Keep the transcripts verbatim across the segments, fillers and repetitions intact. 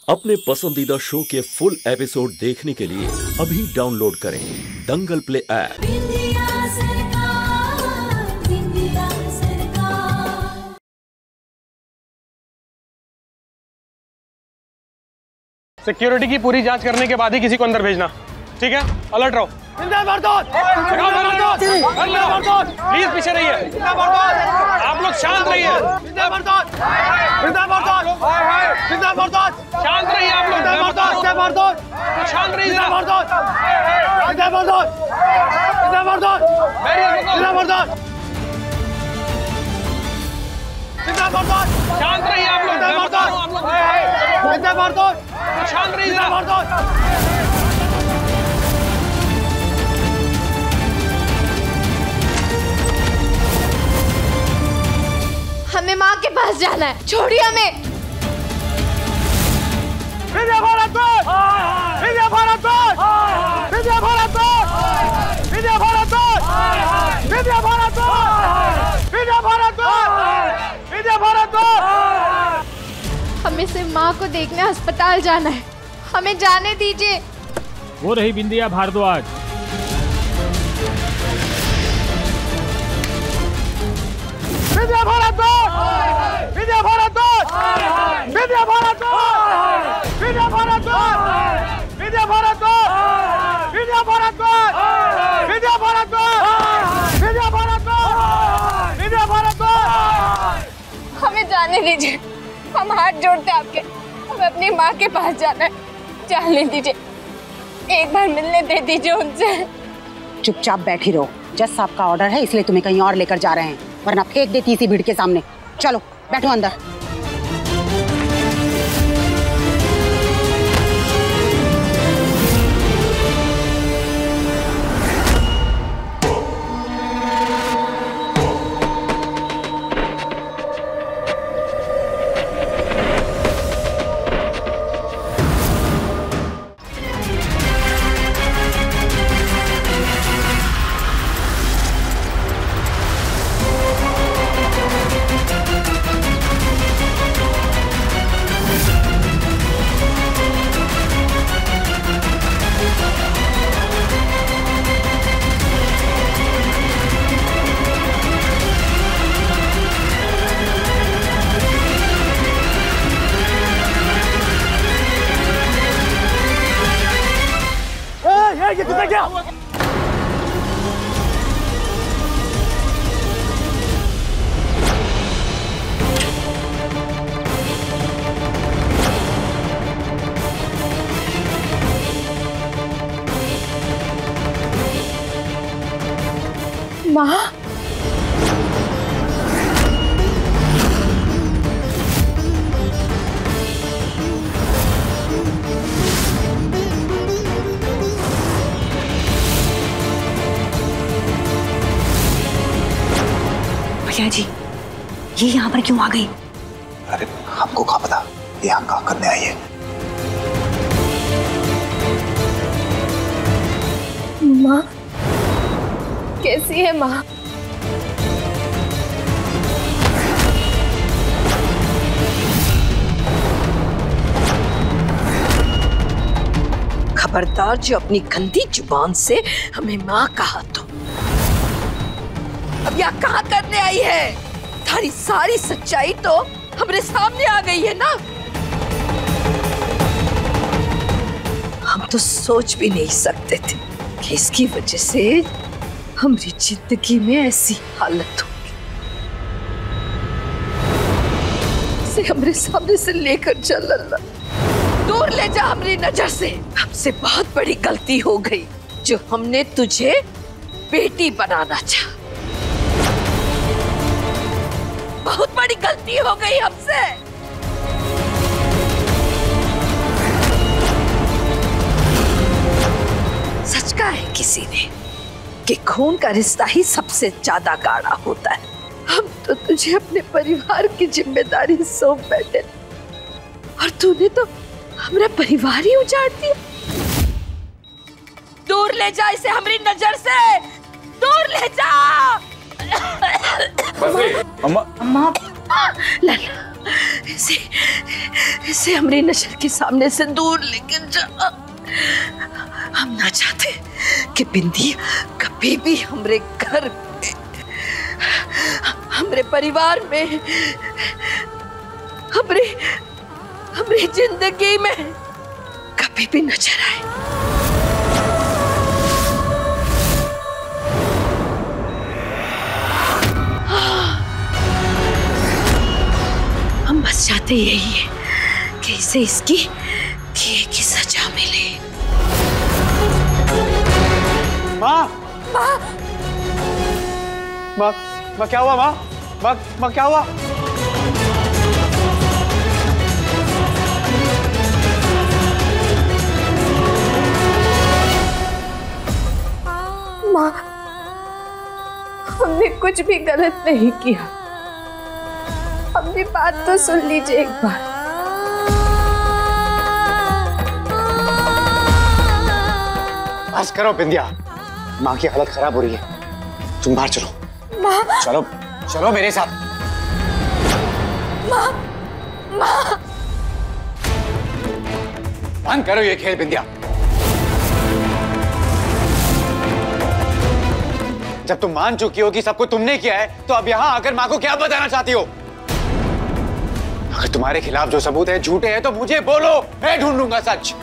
अपने पसंदीदा शो के फुल एपिसोड देखने के लिए अभी डाउनलोड करें दंगल प्ले ऐप। सिक्योरिटी की पूरी जांच करने के बाद ही किसी को अंदर भेजना, ठीक है? अलर्ट रहो। प्लीज पीछे रहिए, आप लोग शांत रहिए, शांत रहिए आप लोग, शांत रहिए, शांत रहिए आप लोग, शांत रहिए। हमें माँ के पास जाना है, छोड़िए हमें। विजय भारद्वाज, विजय भारद्वाज, विजय भारद्वाज, विजय भारद्वाज, विजय भारद्वाज, विजय भारद्वाज, विजय भारद्वाज। हमें सिर्फ माँ को देखने अस्पताल जाना है, हमें जाने दीजिए। वो रही बिंदिया भारद्वाज। विजय भारद्वाज, विजय भारद्वाज, विजय भारद्वाज, विजय भारद्वाज, विजय भारद्वाज, विजय भारद्वाज, विजय भारद्वाज, विजय भारद्वाज, विजय भारद्वाज। हमें जाने दीजिए, हम हाथ जोड़ते आपके, हमें अपनी माँ के पास जाना है, जाने दीजिए, एक बार मिलने दे दीजिए उनसे। चुपचाप बैठी रहो, जज साहब का ऑर्डर है इसलिए तुम्हें कहीं और लेकर जा रहे हैं, वरना फेंक देती इसी भीड़ के सामने। चलो बैठो अंदर। ये कितना क्या? माँ, भैया जी, ये यहाँ पर क्यों आ गई? अरे हमको क्या पता ये यहाँ क्या करने आई है। माँ कैसी है माँ? खबरदार जो अपनी गंदी जुबान से हमें माँ कहा तो। अब यहाँ कहाँ करने आई है? थारी सारी सच्चाई तो हमारे सामने आ गई है ना। हम तो सोच भी नहीं सकते थे कि इसकी वजह से हमारी जिंदगी में ऐसी हालत होगी। इसे हमारे सामने से लेकर चल अल्लाह, दूर ले जा हमारी नजर से। हमसे बहुत बड़ी गलती हो गई जो हमने तुझे बेटी बनाना चाहा। बहुत बड़ी गलती हो गई हमसे। सच कहा है किसी ने कि खून का रिश्ता ही सबसे ज्यादा गाढ़ा होता है। हम तो तुझे अपने परिवार की जिम्मेदारी सौंप बैठे और तूने तो हमारा परिवार ही उजाड़ दिया। दूर ले जा इसे हमारी नजर से, दूर ले जा। अम्मा अम्मा लला इसे इसे हमारी नजर के सामने से दूर लेकर जा। हम ना चाहते कि बिंदी कभी भी हमारे घर में, हमारे परिवार में, हमारे हमारी जिंदगी में कभी भी नजर आए। हम बस चाहते यही है कि इसे इसकी किए की सजा मिले। माँ माँ माँ माँ क्या हुआ? माँ माँ माँ क्या हुआ? माँ, हमने कुछ भी गलत नहीं किया। अपनी बात तो सुन लीजिए एक बार। बस करो बिंदिया, माँ की हालत खराब हो रही है। तुम बाहर चलो। माँ, चलो चलो मेरे साथ। माँ, माँ। बंद करो ये खेल बिंदिया। जब तुम मान चुकी हो कि सब कुछ तुमने किया है, तो अब यहां आकर माँ को क्या बताना चाहती हो? अगर तुम्हारे खिलाफ जो सबूत है झूठे हैं तो मुझे बोलो, मैं ढूंढूंगा सच।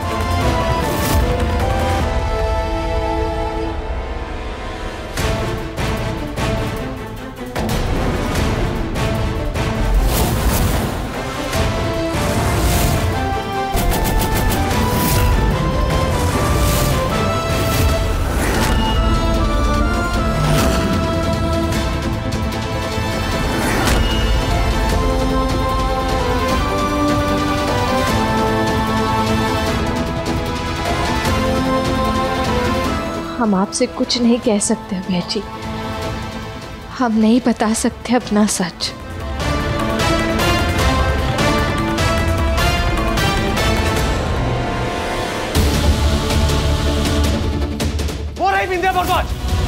हम आपसे कुछ नहीं कह सकते अभय जी। हम नहीं बता सकते अपना सच। वो रही बिंदिया भारद्वाज।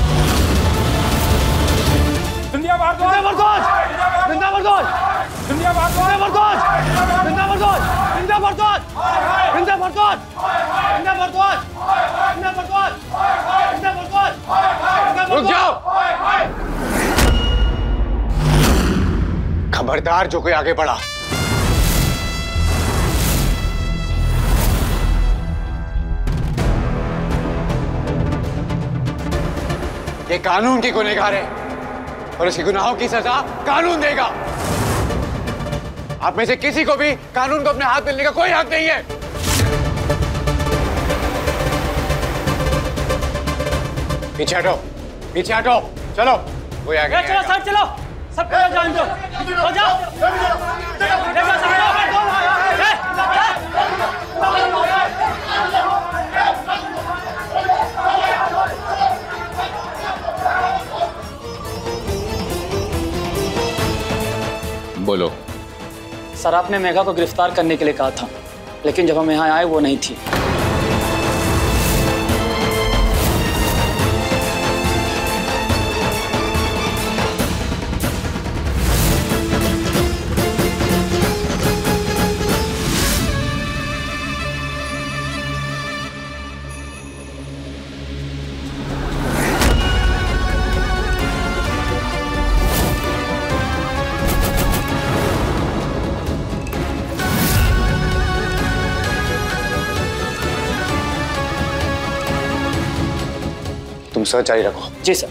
बिंदिया भारद्वाज, बिंदिया भारद्वाज, बिंदिया भारद्वाज, बिंदिया भारद्वाज, बिंदिया भारद्वाज, बिंदिया भारद्वाज, बिंदिया भारद्वाज, बिंदिया भारद्वाज, बिंदिया भारद्वाज, बिंदिया भारद्वाज। रुक जाओ। खबरदार जो कोई आगे बढ़ा। ये कानून की गुनहगार है और उसके गुनाहों की सजा कानून देगा। आप में से किसी को भी कानून को अपने हाथ में लेने का कोई हक नहीं है। पीछे हटो, पीछे हटो। चलो कोई आगे चलो सब चलो, सब चलो, जान दो, हो जाओ, देखो सब बोलो। सर, आपने मेघा को गिरफ्तार करने के लिए कहा था, लेकिन जब हम यहाँ आए वो नहीं थी। तुम सर्च जारी रखो। जी सर।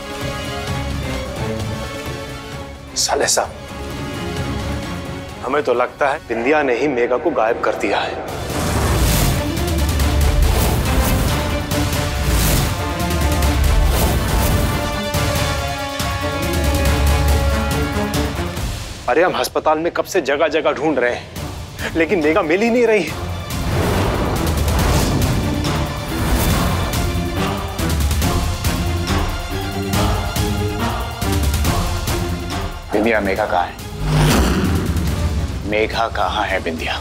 साले साहब, हमें तो लगता है बिंदिया ने ही मेघा को गायब कर दिया है। अरे हम अस्पताल में कब से जगह जगह ढूंढ रहे हैं, लेकिन मेघा मिल ही नहीं रही है। बिंदिया, मेघा कहाँ है? मेघा कहाँ है बिंदिया?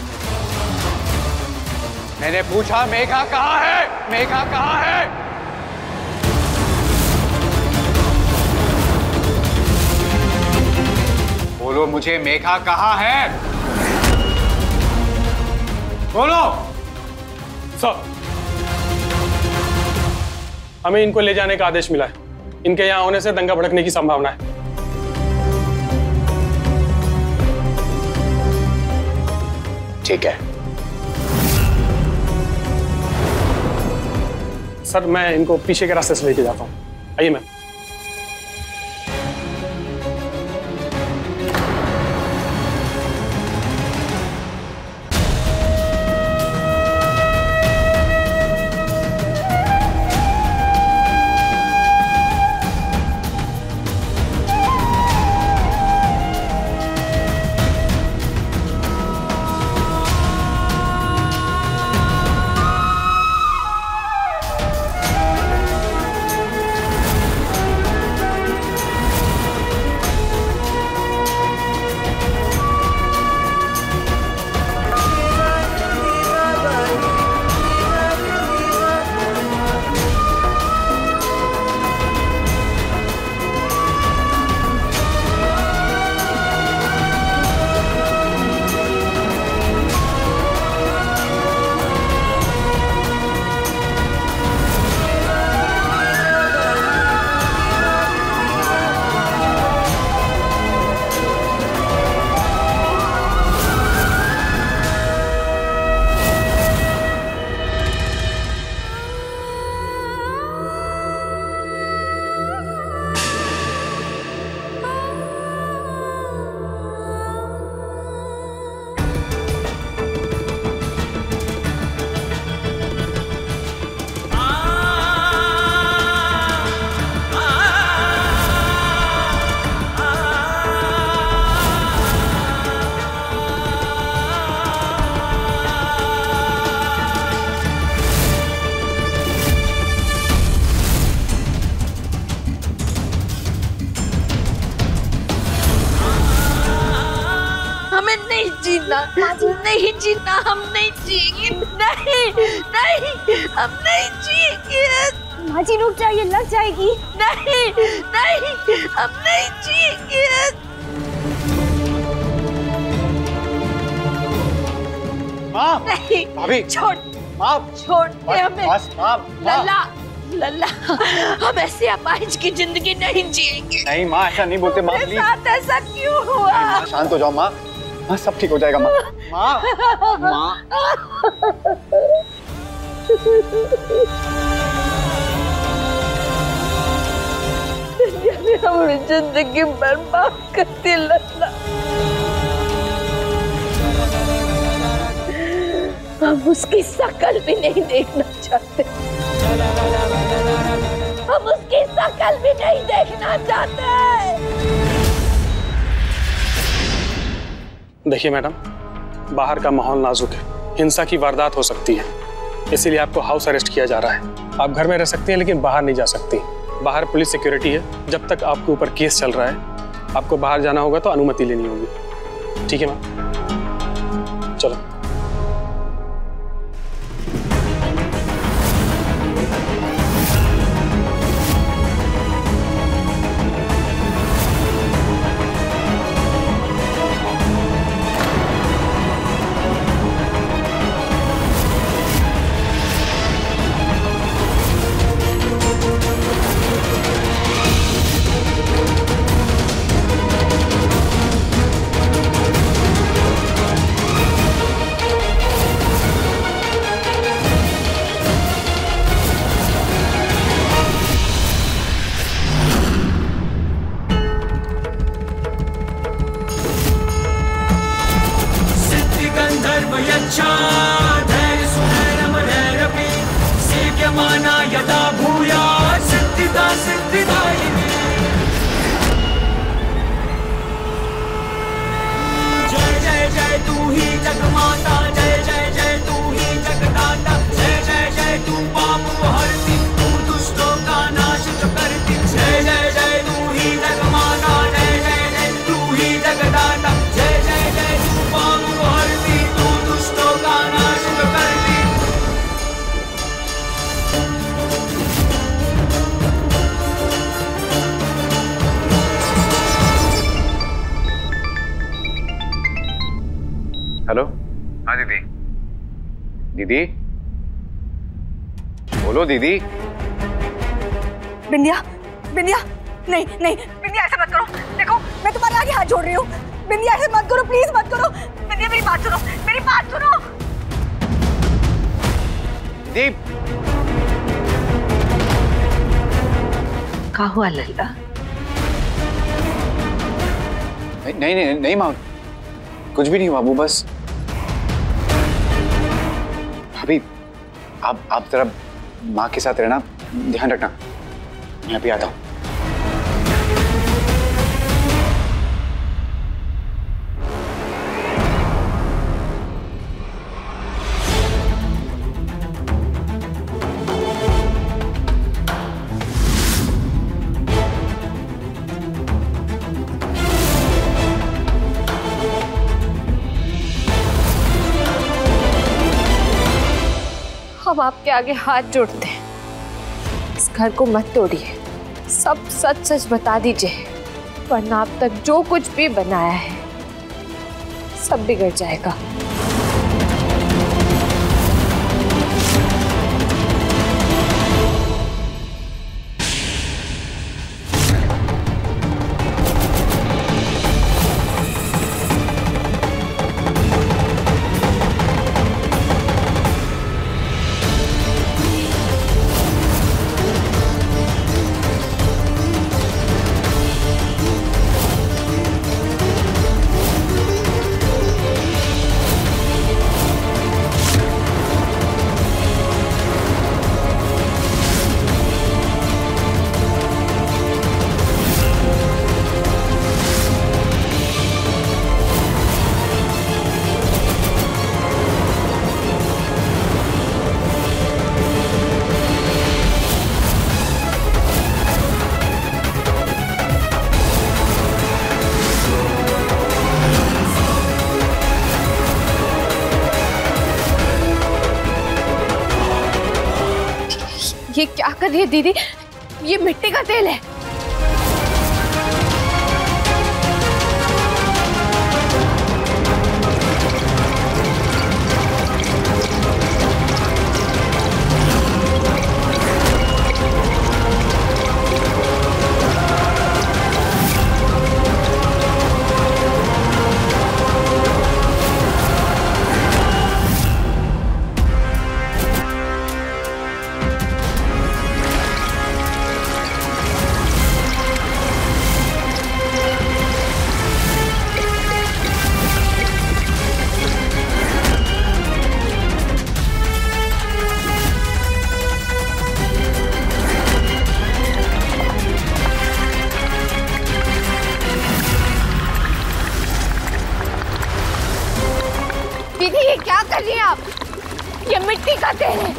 मैंने पूछा मेघा कहाँ है? मेघा कहाँ है? बोलो मुझे, मेघा कहाँ है? बोलो। सर, हमें इनको ले जाने का आदेश मिला है। इनके यहाँ होने से दंगा भड़कने की संभावना है। ठीक है सर, मैं इनको पीछे के रास्ते से लेके जाता हूँ। आइए मैम। नहीं जीना, हम नहीं जिएंगे। नहीं नहीं, हम नहीं जिएंगे। माँ जी रुक जाइए, लग जाएगी। नहीं नहीं, हम नहीं जिएंगे। माँ, नहीं भाभी, छोड़, माँ, छोड़ दे हमें। बस, माँ, लल्ला, लल्ला, हम ऐसे अपाहिज की जिंदगी नहीं जिएंगे। नहीं माँ, ऐसा नहीं बोलते माँ, प्लीज। साथ ऐसा क्यों हुआ? माँ शांत हो जाओ माँ, माँ सब ठीक हो जाएगा माँ। माँ, माँ। हमारी जिंदगी बर्बाद कर दी लल्ला। हम उसकी शकल भी नहीं देखना चाहते। हम उसकी शकल भी नहीं देखना चाहते। देखिए मैडम, बाहर का माहौल नाजुक है, हिंसा की वारदात हो सकती है, इसीलिए आपको हाउस अरेस्ट किया जा रहा है। आप घर में रह सकती हैं लेकिन बाहर नहीं जा सकती। बाहर पुलिस सिक्योरिटी है, जब तक आपके ऊपर केस चल रहा है आपको बाहर जाना होगा तो अनुमति लेनी होगी। ठीक है मैम, चलो। दीदी बोलो दीदी। बिंदिया, बिंदिया, नहीं नहीं बिंदिया ऐसा मत करो। देखो मैं तुम्हारे आगे हाथ जोड़ रही हूँ। बिंदिया ऐसे मत करो, प्लीज मत करो। बिंदिया मेरी बात सुनो, मेरी बात सुनो। दीदी क्या हुआ लल्ला? नहीं नहीं नहीं, नहीं माँ, कुछ भी नहीं हुआ। वो बस भाभी आप आप जरा माँ के साथ रहना, ध्यान रखना। मैं अभी आता हूँ। हम आपके आगे हाथ जोड़ते हैं, इस घर को मत तोड़िए, सब सच सच बता दीजिए, वरना अब तक जो कुछ भी बनाया है सब बिगड़ जाएगा। ये क्या कर रही है दीदी? ये मिट्टी का तेल है। दीदी ये क्या कर रही हैं आप? ये मिट्टी का तेल है।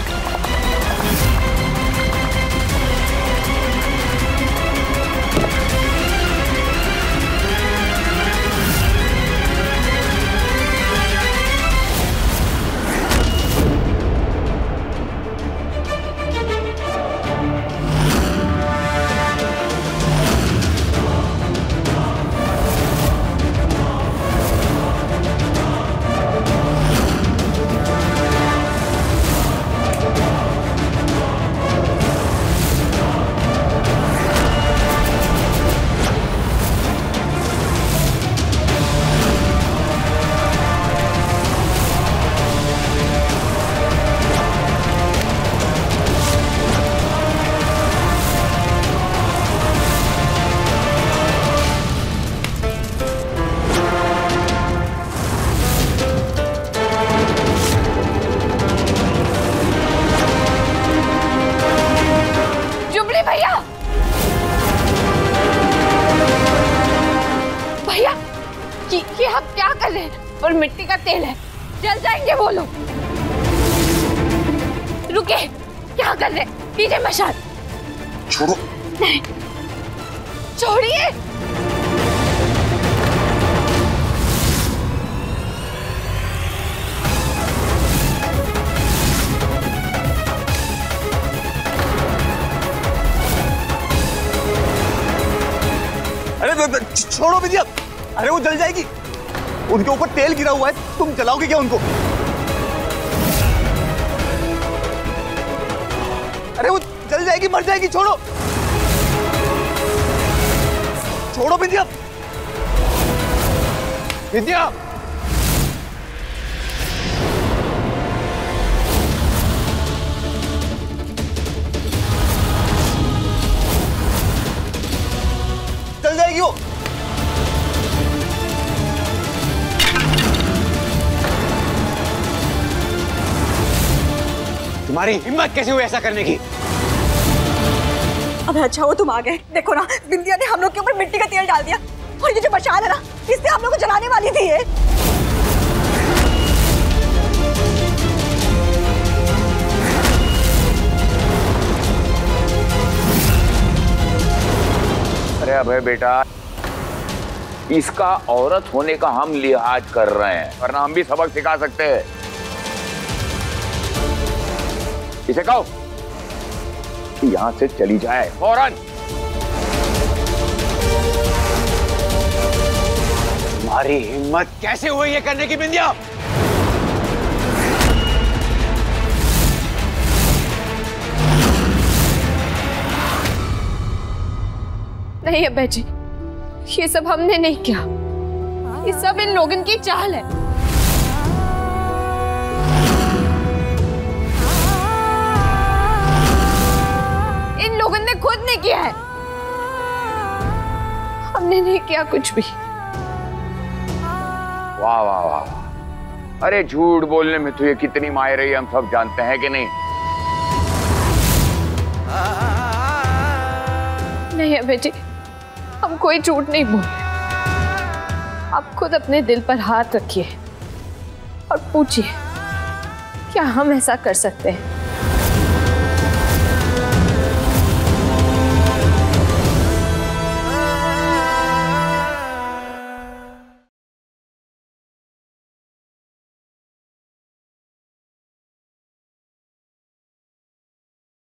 भैया भैया ये, ये आप क्या कर रहे हैं? और मिट्टी का तेल है, जल जाएंगे वो लोग। रुके, क्या कर रहे हैं? दीजिए मशाल। छोड़ो। नहीं, छोड़िए। अरे छोड़ो विद्या, अरे वो जल जाएगी। उनके ऊपर तेल गिरा हुआ है, तुम जलाओगे क्या उनको? अरे वो जल जाएगी, मर जाएगी, छोड़ो छोड़ो विंध्या। विंध्या चल जाएगी वो। तुम्हारी हिम्मत कैसे हुई ऐसा करने की? अब अच्छा हो तुम आ गए। देखो ना, बिंदिया ने हम लोग के ऊपर मिट्टी का तेल डाल दिया और ये जो मशाल है ना, इससे हम लोग को जलाने वाली थी ये। अरे अभय बेटा, इसका औरत होने का हम लिहाज कर रहे हैं, वरना हम भी सबक सिखा सकते हैं। इसे कहो कि यहां से चली जाए फौरन। तुम्हारी हिम्मत कैसे हुई ये करने की बिंदिया? नहीं अभय जी, ये सब हमने नहीं किया, ये सब इन लोगों की चाल है। इन लोगों ने खुद नहीं किया है, हमने नहीं किया कुछ भी। वाह वाह वाह, अरे झूठ बोलने में तो ये कितनी माहिर है, हम सब जानते हैं कि नहीं? नहीं अभय जी, हम कोई झूठ नहीं बोल। आप खुद अपने दिल पर हाथ रखिए और पूछिए, क्या हम ऐसा कर सकते हैं?